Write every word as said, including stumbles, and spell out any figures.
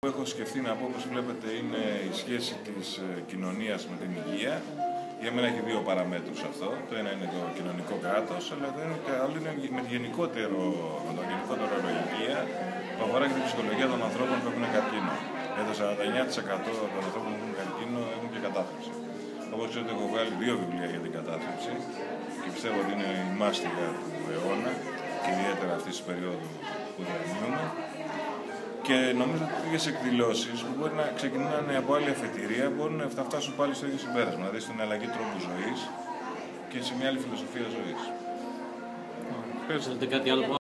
που έχω σκεφτεί να πω, όπως βλέπετε, είναι η σχέση της κοινωνίας με την υγεία. Για μένα έχει δύο παραμέτρους αυτό. Το ένα είναι το κοινωνικό κράτος, αλλά το άλλο είναι με, γενικότερο, με το γενικότερο ρόλο η υγεία, που αφορά και την ψυχολογία των ανθρώπων που έχουν καρκίνο. Για το σαράντα εννέα τοις εκατό των ανθρώπων που έχουν καρκίνο έχουν και κατάθλιψη. Όπως ξέρετε, έχω βγάλει δύο βιβλία για την κατάθλιψη και πιστεύω ότι είναι η μάστιγα του αιώνα και ιδιαίτερα αυτή τη περίοδου που διανύουμε. Και νομίζω ότι τέτοιες εκδηλώσεις που μπορεί να ξεκινάνε από άλλη αφετηρία μπορούν να φτάσουν πάλι στο ίδιο συμπέρασμα, δηλαδή στην αλλαγή τρόπου ζωής και σε μια άλλη φιλοσοφία ζωής. Θέλετε κάτι άλλο?